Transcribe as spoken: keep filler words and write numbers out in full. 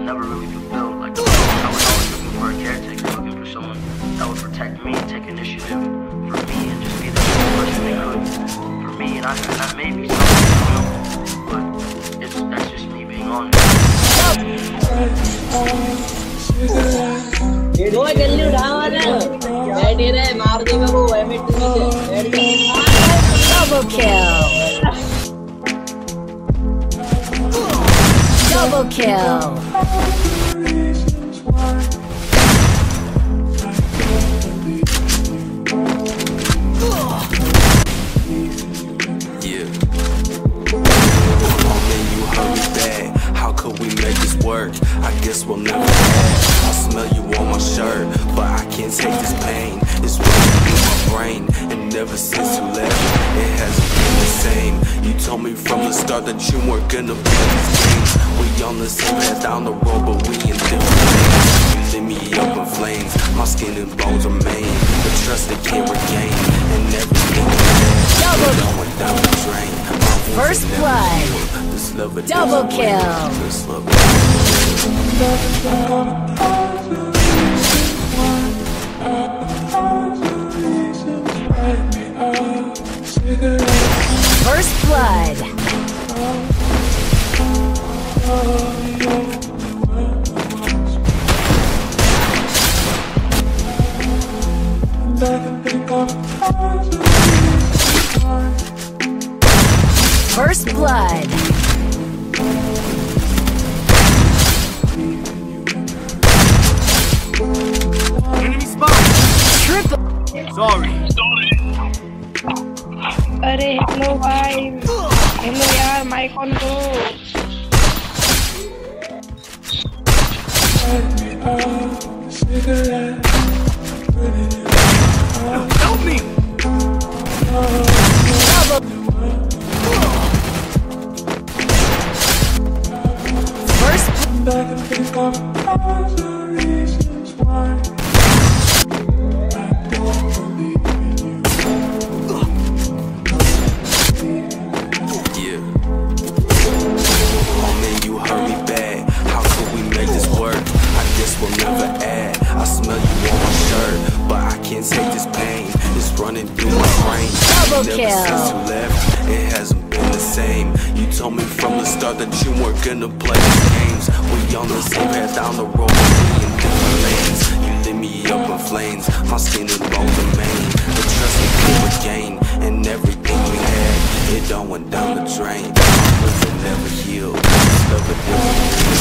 never really fulfilled. Like, I was always looking for a caretaker, looking for someone that would protect me, take initiative for me, and just be the best person they could for me. And I, and I may be something, I don't know, but it's, that's just me being honest. Double kill. Double kill. Yeah. Oh man, you hurt me bad. How could we make this work? I guess we'll never have. I smell you on my shirt, but I can't take this pain. It's running through my brain, and ever since you left, it hasn't been the same. You told me from the start that you weren't gonna play these games. We on the same path down the road, but we in different lanes. You lit me up in flames, my skin and bones remain. The trust they can't regain, and everything we had, going down the drain. First blood. This love it Double kill. This love First blood. First blood. Enemy spot. Triple. Sorry. अरे hello भाई, hello यार, mike on करो। Help me. First. Will never add. I smell you on my shirt, but I can't take this pain. It's running through my brain. Double Never kill. since you left, it hasn't been the same. You told me from the start that you weren't gonna play these games. We on the same path down the road, we in different lanes. You lit me up in flames, my skin and bones remain. The trust we could regain, and everything we had, it all went down the drain. My wounds never healed. This love it never